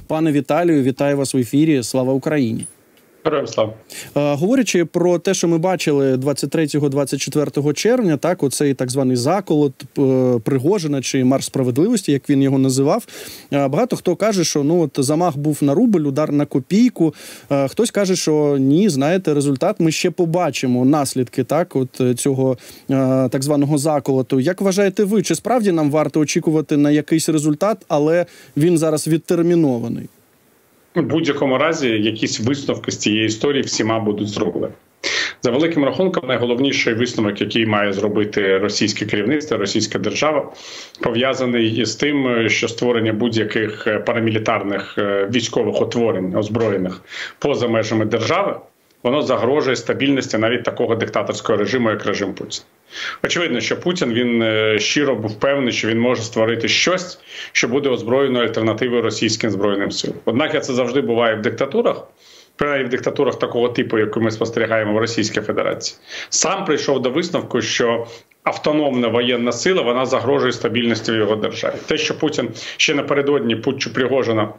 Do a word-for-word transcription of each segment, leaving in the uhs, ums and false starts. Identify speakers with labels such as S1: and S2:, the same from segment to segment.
S1: Пане Віталію, вітаю вас в ефірі. Слава Україні!
S2: Героям слава.
S1: Говорячи про те, що ми бачили двадцять третього - двадцять четвертого червня, так, оцей так званий заколот Пригожина чи марш справедливості, як він його називав, багато хто каже, що ну от замах був на рубль, удар на копійку. Хтось каже, що ні, знаєте, результат ми ще побачимо, наслідки так, от цього так званого заколоту. Як вважаєте ви, чи справді нам варто очікувати на якийсь результат, але він зараз відтермінований?
S2: У будь-якому разі якісь висновки з цієї історії всіма будуть зроблені. За великим рахунком, найголовніший висновок, який має зробити російське керівництво, російська держава, пов'язаний із тим, що створення будь-яких парамілітарних військових утворень, озброєних поза межами держави, воно загрожує стабільності навіть такого диктаторського режиму, як режим Путіна. Очевидно, що Путін, він щиро був впевнений, що він може створити щось, що буде озброєною альтернативою російським Збройним силам. Однак це завжди буває в диктатурах, принаймні в диктатурах такого типу, яку ми спостерігаємо в Російській Федерації. Сам прийшов до висновку, що автономна воєнна сила, вона загрожує стабільності в його державі. Те, що Путін ще напередодні путчу Пригожина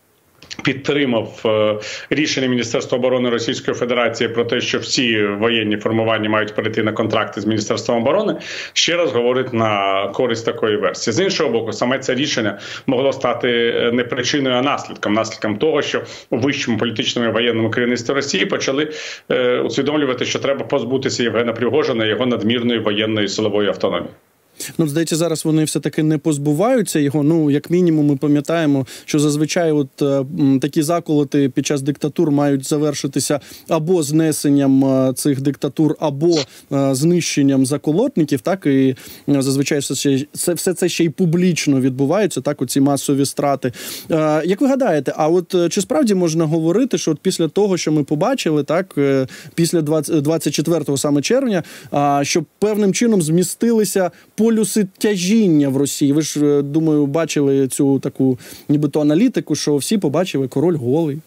S2: підтримав рішення Міністерства оборони Російської Федерації про те, що всі воєнні формування мають перейти на контракти з Міністерством оборони, ще раз говорить на користь такої версії. З іншого боку, саме це рішення могло стати не причиною, а наслідком. Наслідком того, що у вищому політичному і воєнному керівництві Росії почали е, усвідомлювати, що треба позбутися Євгена Пригожина і його надмірної воєнної силової автономії.
S1: Ну, здається, зараз вони все-таки не позбуваються його. Ну, як мінімум, ми пам'ятаємо, що зазвичай от е, такі заколоти під час диктатур мають завершитися або знесенням е, цих диктатур, або е, знищенням заколотників, так, і е, зазвичай все, ще, це, все це ще й публічно відбувається, так, оці масові страти. Е, як ви гадаєте, а от е, чи справді можна говорити, що от після того, що ми побачили, так, е, після двадцять четвертого саме червня, е, що певним чином змістилися полюси тяжіння в Росії? Ви ж, думаю, бачили цю таку нібито аналітику, що всі побачили, король голий.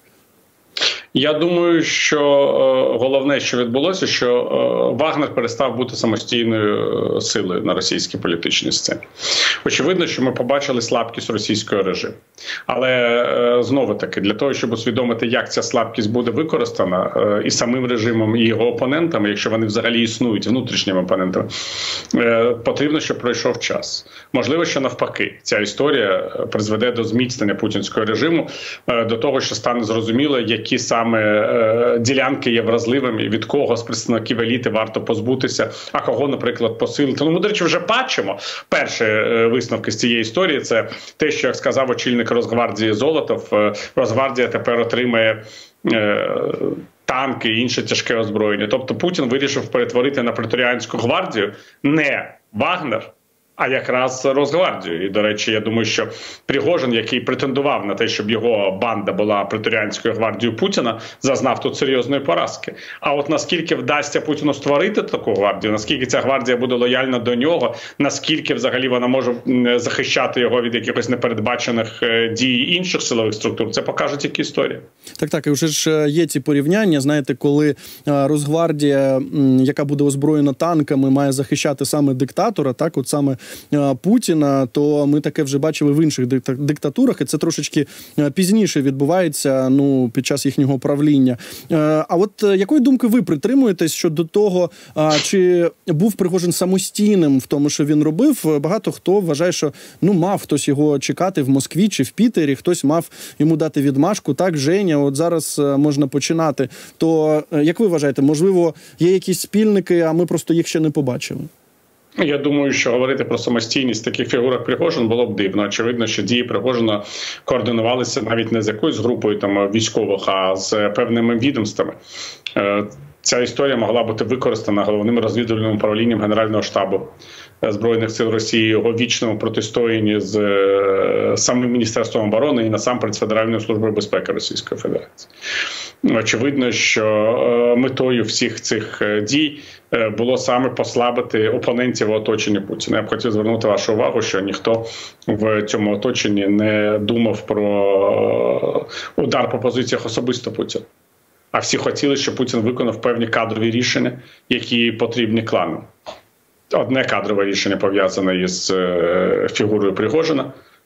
S2: Я думаю, що е, головне, що відбулося, що е, Вагнер перестав бути самостійною силою на російській політичній сцені. Очевидно, що ми побачили слабкість російського режиму. Але, е, знову-таки, для того, щоб усвідомити, як ця слабкість буде використана е, і самим режимом, і його опонентами, якщо вони взагалі існують, внутрішніми опонентами, е, потрібно, щоб пройшов час. Можливо, що навпаки, ця історія призведе до зміцнення путінського режиму, е, до того, що стане зрозуміло, які саме саме е, ділянки є вразливими, від кого з представників еліти варто позбутися, а кого, наприклад, посилити. Ну, ми, до речі, вже бачимо перші е, висновки з цієї історії. Це те, що, як сказав очільник Росгвардії Золотов, е, Росгвардія тепер отримає е, танки і інше тяжке озброєння. Тобто Путін вирішив перетворити на преторіанську гвардію не Вагнер, а якраз Росгвардію. І, до речі, я думаю, що Пригожин, який претендував на те, щоб його банда була преторіанською гвардією Путіна, зазнав тут серйозної поразки. А от наскільки вдасться Путіну створити таку гвардію, наскільки ця гвардія буде лояльна до нього, наскільки взагалі вона може захищати його від якихось непередбачених дій інших силових структур, це покаже тільки історія.
S1: Так, так, і вже ж є ці порівняння, знаєте, коли Росгвардія, яка буде озброєна танками, має захищати саме диктатора, так, от саме Путіна, то ми таке вже бачили в інших диктатурах, і це трошечки пізніше відбувається, ну, під час їхнього правління. А от якої думки ви притримуєтесь щодо того, чи був Пригожин самостійним в тому, що він робив? Багато хто вважає, що, ну, мав хтось його чекати в Москві чи в Пітері, хтось мав йому дати відмашку. Так, Женя, от зараз можна починати. То, як ви вважаєте, можливо, є якісь спільники, а ми просто їх ще не побачили?
S2: Я думаю, що говорити про самостійність таких фігур, як Пригожин, було б дивно. Очевидно, що дії Пригожина координувалися навіть не з якоюсь групою там військових, а з певними відомствами. Ця історія могла бути використана головним розвідувальним управлінням Генерального штабу Збройних сил Росії, його вічному протистоянні з самим Міністерством оборони і насамперед з Федеральною службою безпеки Російської Федерації. Очевидно, що метою всіх цих дій було саме послабити опонентів оточення Путіна. Я б хотів звернути вашу увагу, що ніхто в цьому оточенні не думав про удар по позиціях особисто Путіна. А всі хотіли, щоб Путін виконав певні кадрові рішення, які потрібні клану. Одне кадрове рішення пов'язане із фігурою Пригожина,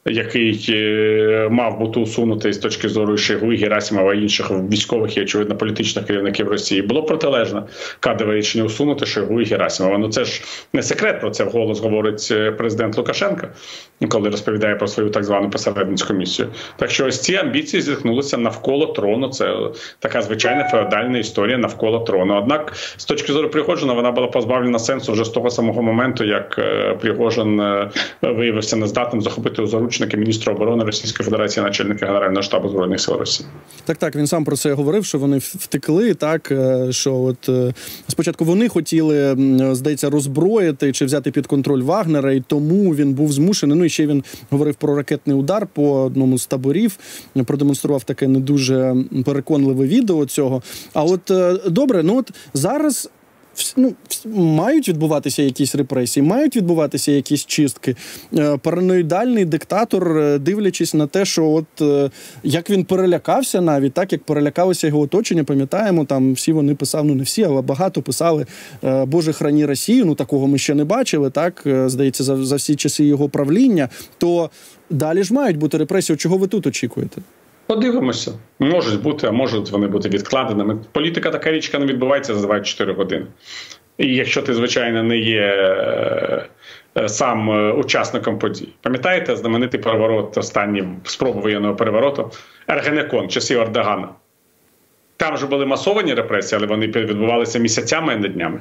S2: який мав бути усунутий з точки зору Шойгу, Герасимова і інших військових і, очевидно, політичних керівників Росії. Було протилежне кадрове рішення усунути Шойгу і Герасимова. Ну це ж не секрет, про це вголос говорить президент Лукашенко, коли розповідає про свою так звану посередницьку місію. Так що ось ці амбіції зіткнулися навколо трону. Це така звичайна феодальна історія навколо трону. Однак, з точки зору Пригожина, вона була позбавлена сенсу вже з того самого моменту, як Пригожин виявився нездатним захопити у заручники міністра оборони Російської Федерації, начальника Генерального штабу Збройних сил Росії.
S1: Так, так, він сам про це говорив, що вони втекли, так, що от спочатку вони хотіли, здається, роззброїти чи взяти під контроль Вагнера, і тому він був змушений. Ну і ще він говорив про ракетний удар по одному з таборів, продемонстрував таке не дуже переконливе відео цього. А от добре, ну от зараз ну, мають відбуватися якісь репресії, мають відбуватися якісь чистки. Параноїдальний диктатор, дивлячись на те, що от як він перелякався навіть, так, як перелякалося його оточення, пам'ятаємо, там всі вони писали, ну не всі, але багато писали «Боже, храні Росію», ну такого ми ще не бачили, так, здається, за, за всі часи його правління, то далі ж мають бути репресії. Чого ви тут очікуєте?
S2: Подивимося. Можуть бути, а можуть вони бути відкладеними. Політика така річка не відбувається за двадцять чотири години. І якщо ти, звичайно, не є е, сам учасником подій. Пам'ятаєте знаменитий переворот, останній спроба воєнного перевороту? Ергенекон, часів Ердогана. Там же були масовані репресії, але вони відбувалися місяцями, а не днями.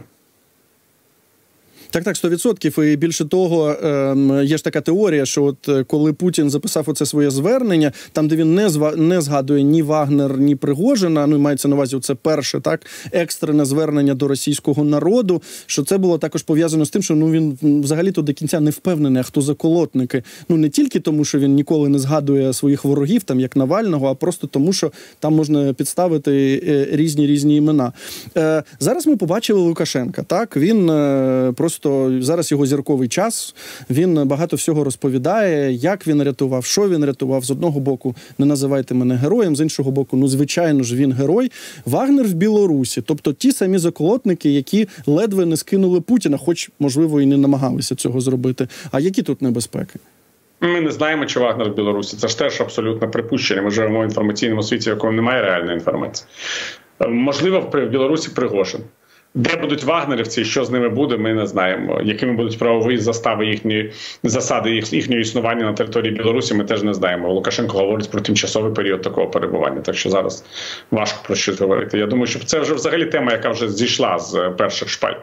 S1: Так, так, сто відсотків. І більше того, є ж така теорія, що от коли Путін записав оце своє звернення, там, де він не, зва... не згадує ні Вагнер, ні Пригожина, ну, і мається на увазі це перше, так, екстрене звернення до російського народу, що це було також пов'язано з тим, що ну, він взагалі-то до кінця не впевнений, а хто заколотники. Ну, не тільки тому, що він ніколи не згадує своїх ворогів, там, як Навального, а просто тому, що там можна підставити різні-різні імена. Зараз ми побачили Лукашенка, так, він просто то зараз його зірковий час, він багато всього розповідає, як він рятував, що він рятував. З одного боку, не називайте мене героєм, з іншого боку, ну, звичайно ж, він герой. Вагнер в Білорусі, тобто ті самі заколотники, які ледве не скинули Путіна, хоч, можливо, і не намагалися цього зробити. А які тут небезпеки?
S2: Ми не знаємо, чи Вагнер в Білорусі. Це ж теж абсолютно припущення. Ми живемо в інформаційному світі, в якому немає реальної інформації. Можливо, в Білорусі Пригожин. Де будуть вагнерівці і що з ними буде, ми не знаємо. Якими будуть правові застави їхні, засади їх, їхнього існування на території Білорусі, ми теж не знаємо. Лукашенко говорить про тимчасовий період такого перебування, так що зараз важко про щось говорити. Я думаю, що це вже взагалі тема, яка вже зійшла з перших шпальт.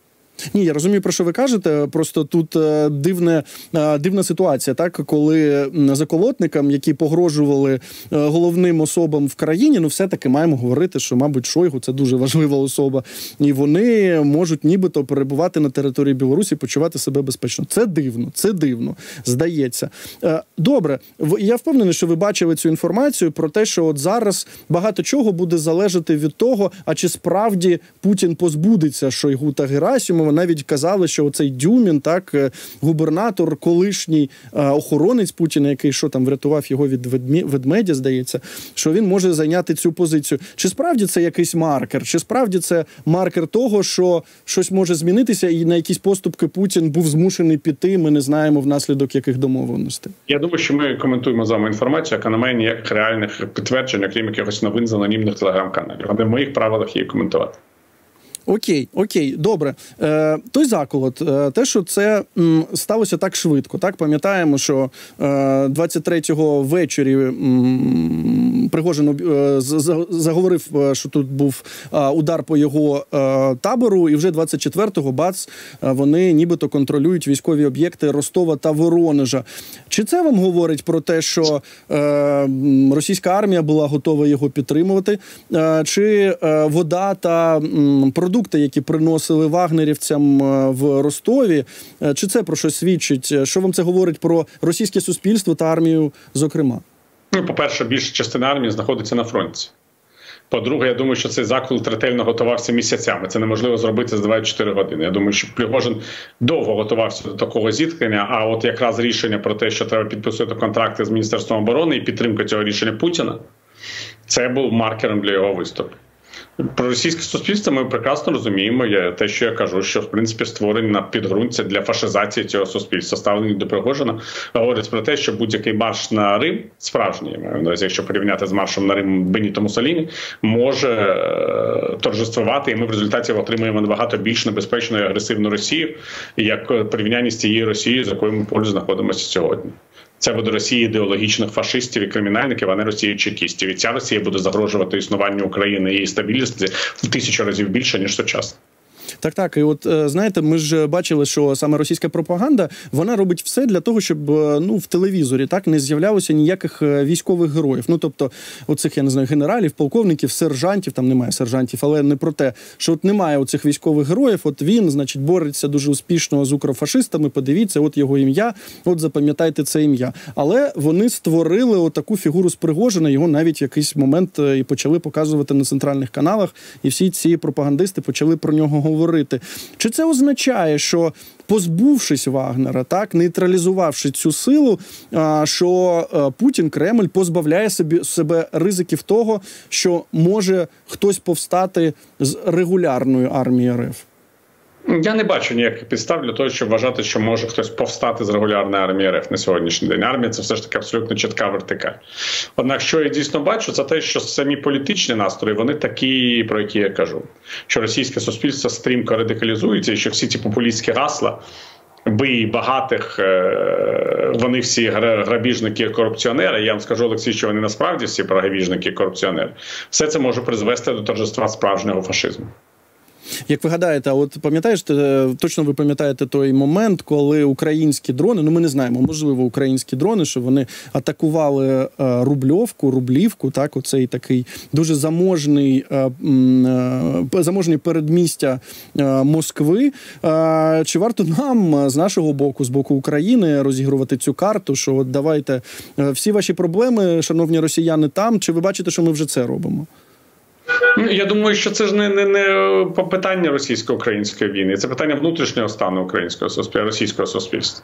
S1: Ні, я розумію, про що ви кажете, просто тут е, дивне, е, дивна ситуація, так, коли заколотникам, які погрожували е, головним особам в країні, ну все-таки маємо говорити, що, мабуть, Шойгу – це дуже важлива особа, і вони можуть нібито перебувати на території Білорусі, почувати себе безпечно. Це дивно, це дивно, здається. Е, добре, я впевнений, що ви бачили цю інформацію про те, що от зараз багато чого буде залежати від того, а чи справді Путін позбудеться Шойгу та Герасимова. Навіть казали, що оцей Дюмін, так, губернатор, колишній а, охоронець Путіна, який що там врятував його від ведмедя, здається, що він може зайняти цю позицію. Чи справді це якийсь маркер? Чи справді це маркер того, що щось може змінитися і на якісь поступки Путін був змушений піти, ми не знаємо внаслідок яких домовленостей?
S2: Я думаю, що ми коментуємо з вами інформацію, яка не має ніяких реальних підтверджень, окрім якихось новин з анонімних телеграм-каналів. А не в моїх правилах її коментувати.
S1: Окей, окей, добре. Е, той заколот, е, те, що це м, сталося так швидко, так, пам'ятаємо, що е, двадцять третього ввечері м, Пригожин е, заговорив, що тут був е, удар по його е, табору, і вже двадцять четвертого, бац, вони нібито контролюють військові об'єкти Ростова та Воронежа. Чи це вам говорить про те, що е, російська армія була готова його підтримувати? Е, чи е, вода та м, продукти, які приносили вагнерівцям в Ростові, чи це про що свідчить? Що вам це говорить про російське суспільство та армію, зокрема?
S2: Ну, по-перше, більша частина армії знаходиться на фронті. По-друге, я думаю, що цей заколот ретельно готувався місяцями. Це неможливо зробити за двадцять чотири години. Я думаю, що Пригожин довго готувався до такого зіткнення, а от якраз рішення про те, що треба підписувати контракти з Міністерством оборони і підтримка цього рішення Путіна, це був маркером для його виступу. Про російське суспільство ми прекрасно розуміємо. Я, те, що я кажу, що в принципі створені на підґрунтя для фашизації цього суспільства, ставлені до Пригожина, говорять про те, що будь-який марш на Рим, справжній, якщо порівняти з маршем на Рим Беніто Муссоліні, може е, торжествувати, і ми в результаті отримуємо набагато більш небезпечну і агресивну Росію, як порівнянні з тією Росією, з якою ми поруч знаходимося сьогодні. Це буде Росія ідеологічних фашистів і кримінальників, а не Росія чекістів. І ця Росія буде загрожувати існуванню України і її стабільності в тисячу разів більше, ніж сучасна.
S1: Так, так. І от, знаєте, ми ж бачили, що саме російська пропаганда, вона робить все для того, щоб, ну, в телевізорі, так, не з'являлося ніяких військових героїв. Ну, тобто, оцих, я не знаю, генералів, полковників, сержантів, там немає сержантів, але не про те, що от немає оцих військових героїв, от він, значить, бореться дуже успішно з укрофашистами, подивіться, от його ім'я, от запам'ятайте це ім'я. Але вони створили отаку фігуру з Пригожина, його навіть в якийсь момент і почали показувати на центральних каналах, і всі ці пропагандисти почали про нього говорити. Говорити. Чи це означає, що позбувшись Вагнера, так, нейтралізувавши цю силу, що Путін, Кремль позбавляє собі, себе ризиків того, що може хтось повстати з регулярної армії РФ?
S2: Я не бачу ніяких підстав для того, щоб вважати, що може хтось повстати з регулярної армії РФ на сьогоднішній день. Армія – це все ж таки абсолютно чітка вертикаль. Однак, що я дійсно бачу, це те, що самі політичні настрої, вони такі, про які я кажу. Що російське суспільство стрімко радикалізується, і що всі ці популістські гасла, бий багатих, вони всі грабіжники і корупціонери. Я вам скажу, Олексій, що вони насправді всі грабіжники і корупціонери. Все це може призвести до торжества справжнього фашизму.
S1: Як ви гадаєте, от пам'ятаєш, точно ви пам'ятаєте той момент, коли українські дрони, ну ми не знаємо, можливо, українські дрони, що вони атакували Рубльовку, Рублівку, так, оцей такий дуже заможний, заможний передмістя Москви. Чи варто нам з нашого боку, з боку України, розігрувати цю карту, що от давайте всі ваші проблеми, шановні росіяни, там, чи ви бачите, що ми вже це робимо?
S2: Я думаю, що це ж не, не, не питання російсько-української війни, це питання внутрішнього стану українського суспільства, російського суспільства.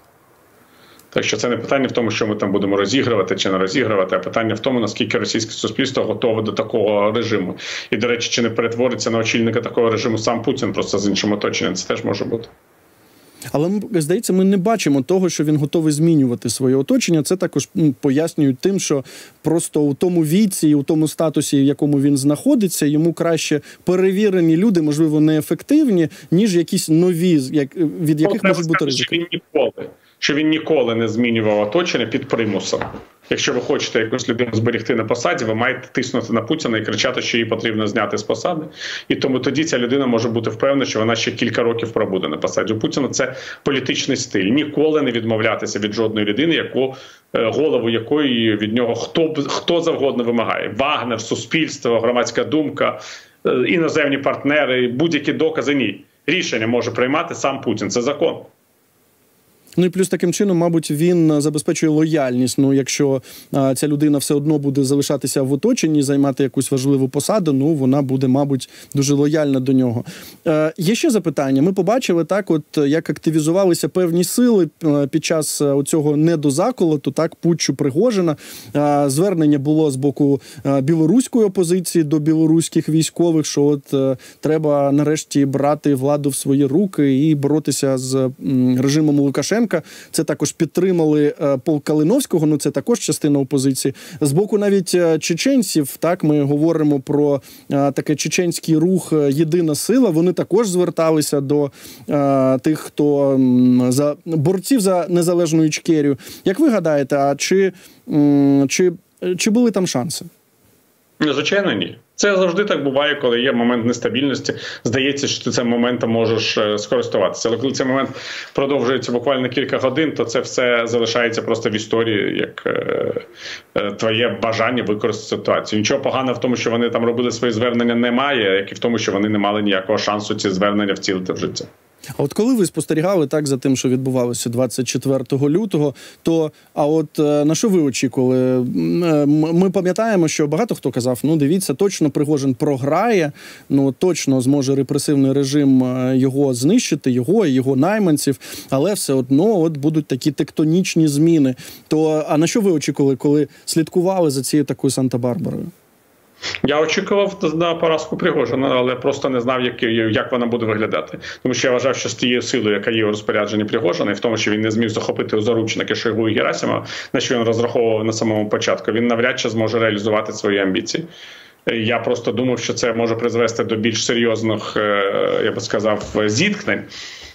S2: Так що це не питання в тому, що ми там будемо розігрувати чи не розігрувати, а питання в тому, наскільки російське суспільство готове до такого режиму. І, до речі, чи не перетвориться на очільника такого режиму сам Путін, просто з іншим оточенням, це теж може бути.
S1: Але, здається, ми не бачимо того, що він готовий змінювати своє оточення. Це також пояснюють тим, що просто у тому віці і у тому статусі, в якому він знаходиться, йому краще перевірені люди, можливо, неефективні, ніж якісь нові, від яких можуть бути ризики.
S2: Що він ніколи, що він ніколи не змінював оточення під примусом. Якщо ви хочете якусь людину зберегти на посаді, ви маєте тиснути на Путіна і кричати, що її потрібно зняти з посади. І тому тоді ця людина може бути впевнена, що вона ще кілька років пробуде на посаді. У Путіна це політичний стиль. Ніколи не відмовлятися від жодної людини, яку, голову якої від нього хто, хто завгодно вимагає. Вагнер, суспільство, громадська думка, іноземні партнери, будь-які докази – ні. Рішення може приймати сам Путін. Це закон.
S1: Ну і плюс таким чином, мабуть, він забезпечує лояльність. Ну, якщо а, ця людина все одно буде залишатися в оточенні, займати якусь важливу посаду, ну, вона буде, мабуть, дуже лояльна до нього. Е, є ще запитання. Ми побачили, так, от, як активізувалися певні сили під час оцього недозаколоту, так, путчу Пригожина. Е, звернення було з боку білоруської опозиції до білоруських військових, що от е, треба нарешті брати владу в свої руки і боротися з м, режимом Лукашенка. Це також підтримали полк Калиновського, ну це також частина опозиції. З боку навіть чеченців, так, ми говоримо про а, таке чеченський рух «Єдина сила», вони також зверталися до а, тих, хто м, за борців за незалежну Ічкерію. Як ви гадаєте, а чи, м, чи, чи були там шанси?
S2: Звичайно, ні. Це завжди так буває, коли є момент нестабільності. Здається, що ти цим моментом можеш скористуватися. Але коли цей момент продовжується буквально кілька годин, то це все залишається просто в історії, як е, е, твоє бажання використати ситуацію. Нічого поганого в тому, що вони там робили свої звернення, немає, як і в тому, що вони не мали ніякого шансу ці звернення втілити в життя.
S1: А от коли ви спостерігали так за тим, що відбувалося двадцять четвертого лютого, то а от на що ви очікували? Ми пам'ятаємо, що багато хто казав, ну дивіться, точно Пригожин програє, ну точно зможе репресивний режим його знищити, його і його найманців, але все одно от будуть такі тектонічні зміни. То а на що ви очікували, коли слідкували за цією такою Санта-Барбарою?
S2: Я очікував на поразку Пригожина, але просто не знав, як, як вона буде виглядати. Тому що я вважав, що з тією силою, яка є у розпорядженні Пригожина, і в тому, що він не зміг захопити у заручники Шойгу і Герасимова, на що він розраховував на самому початку, він навряд чи зможе реалізувати свої амбіції. Я просто думав, що це може призвести до більш серйозних, я би сказав, зіткнень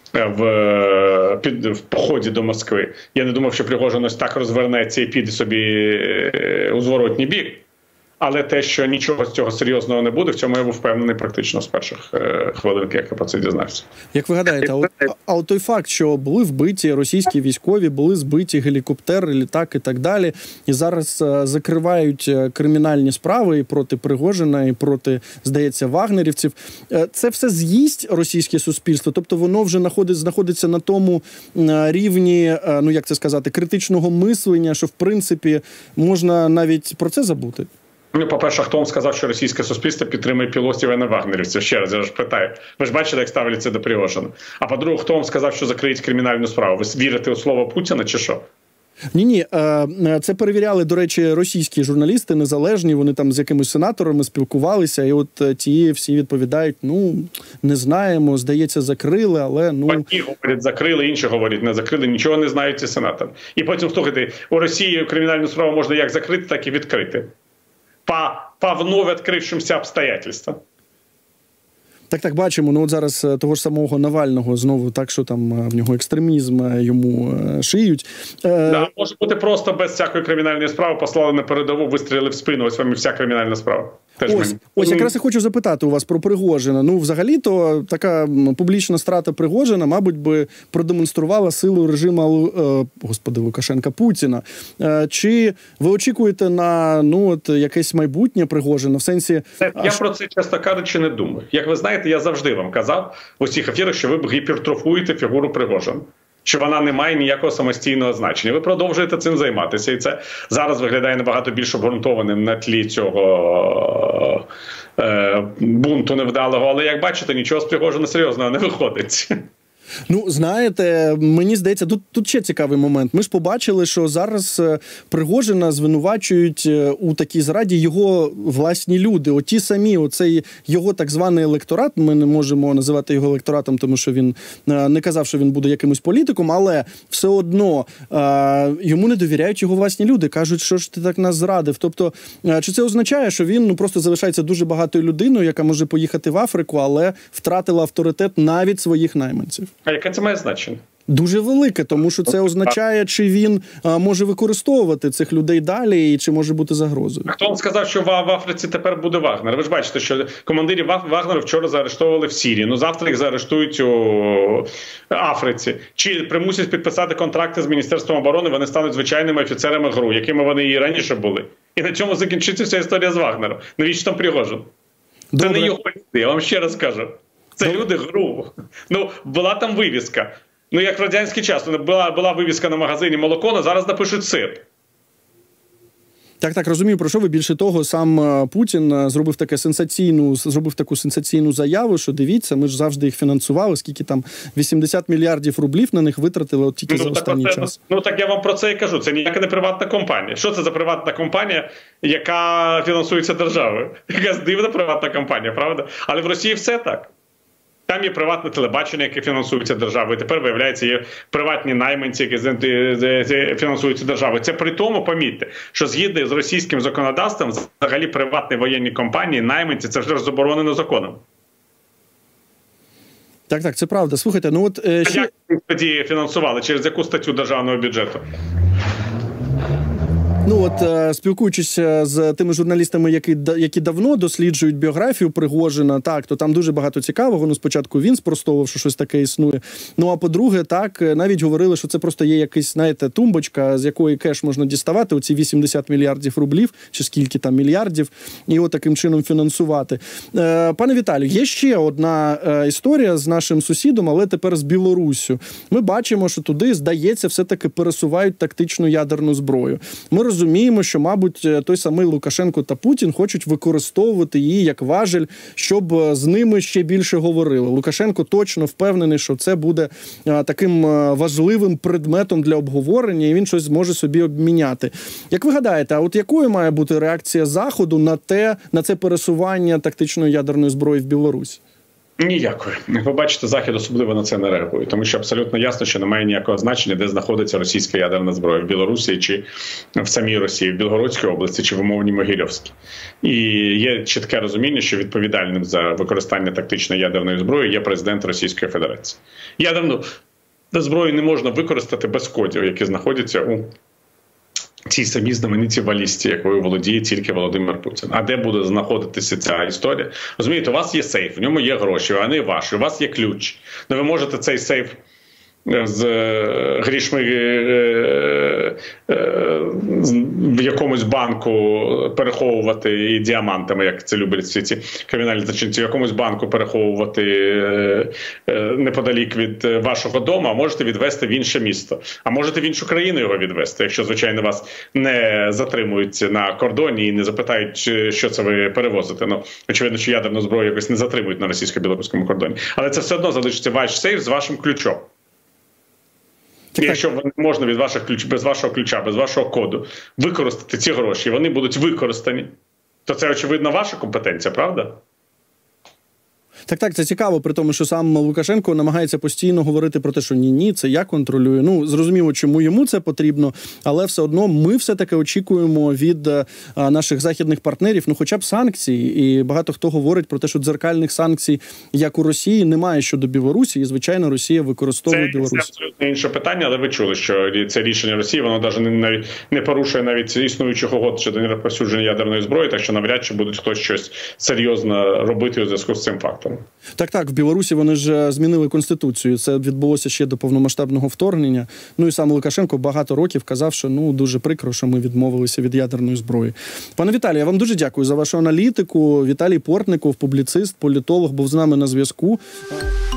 S2: в, під, в поході до Москви. Я не думав, що Пригожин ось так розвернеться і піде собі у зворотній бік. Але те, що нічого з цього серйозного не буде, в цьому я був впевнений практично з перших е, хвилин, як я про це дізнався.
S1: Як ви гадаєте, а от, а от той факт, що були вбиті російські військові, були збиті гелікоптери, літак і так далі, і зараз е, закривають кримінальні справи і проти Пригожина, і проти, здається, вагнерівців, е, це все з'їсть російське суспільство? Тобто воно вже знаходить, знаходиться на тому е, рівні, е, ну як це сказати, критичного мислення, що в принципі можна навіть про це забути?
S2: Ну, по-перше, хто вам сказав, що російське суспільство підтримує пілотів, а не вагнерівців? Ще раз, я ж питаю. Ви ж бачили, як ставляться до Пригожина. А по-друге, хто вам сказав, що закриють кримінальну справу? Ви вірите у слово Путіна чи що?
S1: Ні-ні, це перевіряли, до речі, російські журналісти, незалежні, вони там з якимись сенаторами спілкувалися, і от ті всі відповідають, ну, не знаємо, здається, закрили, але, ну...
S2: Одні говорять, закрили, інші говорять, не закрили, нічого не знають ці сенатори. І потім, слухайте, у Росії кримінальну справу можна як закрити, так і відкрити. По, по вновь відкрившимся обстоятельствам.
S1: Так, так, бачимо. Ну от зараз того ж самого Навального знову так, що там в нього екстремізм йому шиють.
S2: Да, може бути просто без всякої кримінальної справи, послали на передову, вистрілили в спину, ось вам і вся кримінальна справа. Теж
S1: ось, ось якраз я хочу запитати у вас про Пригожина. Ну, взагалі-то така публічна страта Пригожина, мабуть, би продемонструвала силу режиму, е, господи, Лукашенка, Путіна. Е, чи ви очікуєте на, ну, от, якесь майбутнє Пригожина? В сенсі...
S2: Я аж... про це, чесно кажучи, не думаю. Як ви знаєте, я завжди вам казав в усіх ефірах, що ви гіпертрофуєте фігуру Пригожина. Що вона не має ніякого самостійного значення. Ви продовжуєте цим займатися. І це зараз виглядає набагато більш обґрунтованим на тлі цього е, бунту невдалого. Але, як бачите, нічого з Пригожина серйозного не виходить.
S1: Ну, знаєте, мені здається, тут, тут ще цікавий момент. Ми ж побачили, що зараз Пригожина звинувачують у такій зраді його власні люди. Оті самі, оцей його так званий електорат, ми не можемо називати його електоратом, тому що він не казав, що він буде якимось політиком, але все одно йому не довіряють його власні люди. Кажуть, що ж ти так нас зрадив. Тобто, чи це означає, що він ну, просто залишається дуже багатою людиною, яка може поїхати в Африку, але втратила авторитет навіть своїх найманців?
S2: А яке це має значення?
S1: Дуже велике, тому що це означає, чи він а, може використовувати цих людей далі, і чи може бути загрозою.
S2: Хто вам сказав, що в Африці тепер буде Вагнер? Ви ж бачите, що командирів Вагнера вчора заарештовували в Сирії. Ну, завтра їх заарештують у Африці. Чи примусять підписати контракти з Міністерством оборони, вони стануть звичайними офіцерами ГРУ, якими вони і раніше були. І на цьому закінчиться вся історія з Вагнером. Навіщо там Пригожин? Це
S1: Добре.
S2: не його люди, я вам ще раз кажу. Це Добре. люди ГРУ. Ну, була там вивіска. Ну, як в радянський час, була, була вивіска на магазині молоко, а зараз напишуть сир.
S1: Так, так, розумію, про що ви. Більше того, сам Путін зробив таке сенсаційну, зробив таку сенсаційну заяву, що дивіться, ми ж завжди їх фінансували, скільки там вісімдесят мільярдів рублів на них витратили от тільки ну, за останній
S2: це,
S1: час.
S2: Ну, так я вам про це і кажу. Це ніяка не приватна компанія. Що це за приватна компанія, яка фінансується державою? Якась дивна приватна компанія, правда? Але в Росії все так. Там є приватне телебачення, яке фінансується державою. Тепер, виявляється, є приватні найманці, які фінансуються державою. Це при тому, помітьте, що згідно з російським законодавством, взагалі приватні воєнні компанії, найманці, це вже заборонено законом.
S1: Так, так, це правда. Слухайте, ну от... Е, ще...
S2: Як тоді фінансували? Через яку статтю державного бюджету?
S1: Ну от, спілкуючись з тими журналістами, які, які давно досліджують біографію Пригожина, так, то там дуже багато цікавого. Ну, спочатку він спростовував, що щось таке існує. Ну, а по-друге, так, навіть говорили, що це просто є якась, знаєте, тумбочка, з якої кеш можна діставати, оці вісімдесят мільярдів рублів, чи скільки там мільярдів, і його таким чином фінансувати. Пане Віталію, є ще одна історія з нашим сусідом, але тепер з Білоруссю. Ми бачимо, що туди, здається, все-таки пересувають тактичну ядерну зброю. Ми розуміємо, розуміємо, що, мабуть, той самий Лукашенко та Путін хочуть використовувати її як важель, щоб з ними ще більше говорили. Лукашенко точно впевнений, що це буде таким важливим предметом для обговорення, і він щось зможе собі обміняти. Як ви гадаєте, а от якою має бути реакція Заходу на те, на це пересування тактичної ядерної зброї в Білорусі?
S2: Ніякої. Ви бачите, Захід особливо на це не реагує, тому що абсолютно ясно, що немає ніякого значення, де знаходиться російська ядерна зброя – в Білорусі чи в самій Росії, в Білгородській області чи в умовній Могилівській. І є чітке розуміння, що відповідальним за використання тактичної ядерної зброї є президент Російської Федерації. Ядерну зброю не можна використати без кодів, які знаходяться у цій самій знаменитій балісті, якою володіє тільки Володимир Путін. А де буде знаходитися ця історія? Розумієте, у вас є сейф, в ньому є гроші, вони ваші, у вас є ключ. Ну ви можете цей сейф з грішми в якомусь банку переховувати і діамантами, як це люблять всі ці кримінальні злочинці, в якомусь банку переховувати неподалік від вашого дому, а можете відвести в інше місто. А можете в іншу країну його відвести, якщо, звичайно, вас не затримують на кордоні і не запитають, що це ви перевозите. Ну, очевидно, що ядерну зброю якось не затримують на російсько-білоруському кордоні. Але це все одно залишиться ваш сейф з вашим ключом. І якщо не можна від ваших ключ, без вашого ключа, без вашого коду використати ці гроші, вони будуть використані, то це, очевидно, ваша компетенція, правда?
S1: Так, так, це цікаво, при тому, що сам Лукашенко намагається постійно говорити про те, що ні-ні, це я контролюю. Ну, зрозуміло, чому йому це потрібно, але все одно ми все-таки очікуємо від а, наших західних партнерів, ну, хоча б санкцій. І багато хто говорить про те, що дзеркальних санкцій, як у Росії, немає щодо Білорусі, і, звичайно, Росія використовує
S2: це,
S1: Білорусь. Це
S2: абсолютно інше питання, але ви чули, що це рішення Росії, воно навіть не, не, не порушує навіть існуючих угод щодо нерозповсюдження ядерної зброї, так що навряд чи будуть хтось щось серйозно робити у зв'язку з цим фактом.
S1: Так, так, в Білорусі вони ж змінили Конституцію. Це відбулося ще до повномасштабного вторгнення. Ну і сам Лукашенко багато років казав, що ну дуже прикро, що ми відмовилися від ядерної зброї. Пане Віталію, я вам дуже дякую за вашу аналітику. Віталій Портников, публіцист, політолог, був з нами на зв'язку.